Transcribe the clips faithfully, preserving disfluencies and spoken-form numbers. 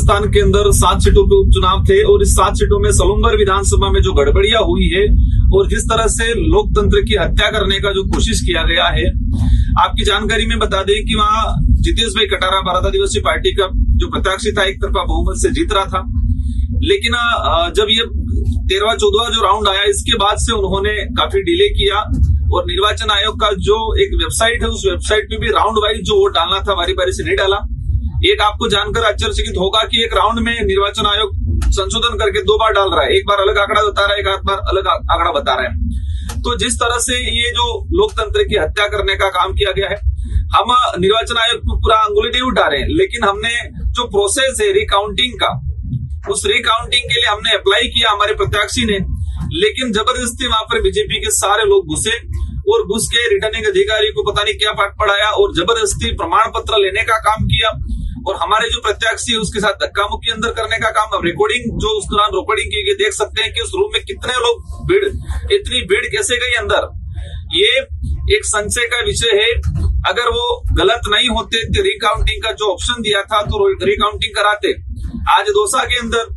राजस्थान के अंदर सात सीटों पे उपचुनाव थे और इस सात सीटों में सलूम्बर विधानसभा में जो गड़बड़ियां हुई है और जिस तरह से लोकतंत्र की हत्या करने का जो कोशिश किया गया है, आपकी जानकारी में बता दें कि वहां जितेश भाई कटारा भारत आदिवासी पार्टी का जो प्रत्याशी था एक तरफा बहुमत से जीत रहा था, लेकिन जब ये तेरहवा चौदहवा जो राउंड आया इसके बाद से उन्होंने काफी डिले किया और निर्वाचन आयोग का जो एक वेबसाइट है उस वेबसाइट पे भी राउंड वाइज जो वोट डालना था बारी बारी से नहीं डाला। एक आपको जानकर आश्चर्यचकित होगा कि एक राउंड में निर्वाचन आयोग संशोधन करके दो बार डाल रहा है, एक बार अलग आंकड़ा बता रहा है, एक बार अलग आंकड़ा बता रहा है। तो जिस तरह से ये जो लोकतंत्र की हत्या करने का काम किया गया है, हम निर्वाचन आयोग को पूरा अंगुली नहीं उठा रहे हैं, लेकिन हमने जो प्रोसेस है रिकाउंटिंग का, उस रिकाउंटिंग के लिए हमने अप्लाई किया हमारे प्रत्याशी ने, लेकिन जबरदस्ती वहां पर बीजेपी के सारे लोग घुसे और घुस के रिटर्निंग अधिकारी को पता नहीं क्या पाठ पढ़ाया और जबरदस्ती प्रमाण पत्र लेने का काम किया और हमारे जो प्रत्याशी है उसके साथ धक्का मुक्की अंदर करने का काम। अब रिकॉर्डिंग जो उस दौरान रिकॉर्डिंग की गई देख सकते हैं कि उस रूम में कितने लोग भीड़, इतनी भीड़ कैसे गई अंदर, ये एक संशय का विषय है। अगर वो गलत नहीं होते तो रिकाउंटिंग का जो ऑप्शन दिया था तो रिकाउंटिंग कराते। आज दौसा के अंदर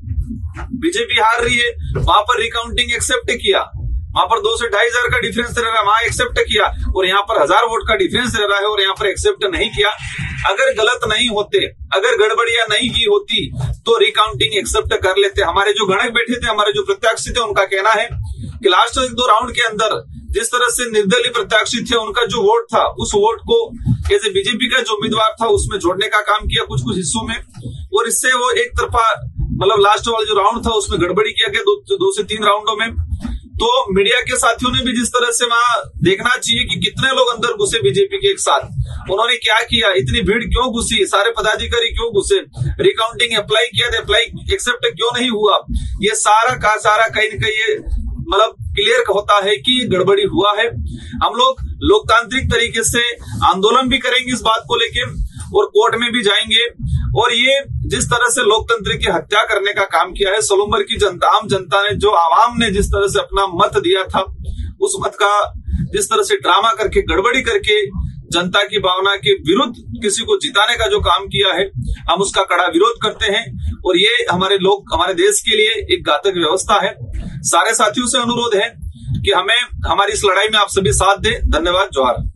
बीजेपी हार रही है, वहां पर रिकाउंटिंग एक्सेप्ट किया, वहां पर दो से ढाई हजार का डिफरेंस रह रहा है, वहां एक्सेप्ट किया और यहाँ पर हजार वोट का डिफरेंस रह रहा है और यहाँ पर एक्सेप्ट नहीं किया। अगर गलत नहीं होते, अगर गड़बड़ियां नहीं की होती तो रिकाउंटिंग एक्सेप्ट कर लेते। हमारे जो गणक बैठे थे, हमारे जो प्रत्याशी थे, उनका कहना है कि लास्ट एक दो राउंड के अंदर जिस तरह से निर्दलीय प्रत्याशी थे उनका जो वोट था उस वोट को ऐसे बीजेपी का जो उम्मीदवार था उसमें जोड़ने का काम किया कुछ कुछ हिस्सों में, और इससे वो एक तरफा मतलब लास्ट वाला जो राउंड था उसमें गड़बड़ी किया गया दो, दो से तीन राउंडों में। तो मीडिया के साथियों ने भी जिस तरह से वहां देखना चाहिए कि कितने लोग अंदर घुसे बीजेपी के एक साथ, उन्होंने क्या किया, इतनी भीड़ क्यों घुसी, सारे पदाधिकारी क्यों घुसे, रिकाउंटिंग अप्लाई किया था, अप्लाई एक्सेप्ट क्यों नहीं हुआ, ये सारा का सारा कहीं न कहीं मतलब क्लियर होता है कि गड़बड़ी हुआ है। हम लोग लोकतांत्रिक तरीके से आंदोलन भी करेंगे इस बात को लेके और कोर्ट में भी जाएंगे। और ये जिस तरह से लोकतंत्र की हत्या करने का काम किया है, सलूम्बर की जनता, आम जनता ने, जो आवाम ने जिस तरह से अपना मत दिया था, उस मत का जिस तरह से ड्रामा करके गड़बड़ी करके जनता की भावना के विरुद्ध किसी को जिताने का जो काम किया है, हम उसका कड़ा विरोध करते हैं और ये हमारे लोग, हमारे देश के लिए एक घातक व्यवस्था है। सारे साथियों से अनुरोध है कि हमें हमारी इस लड़ाई में आप सभी साथ दें। धन्यवाद। जोहार।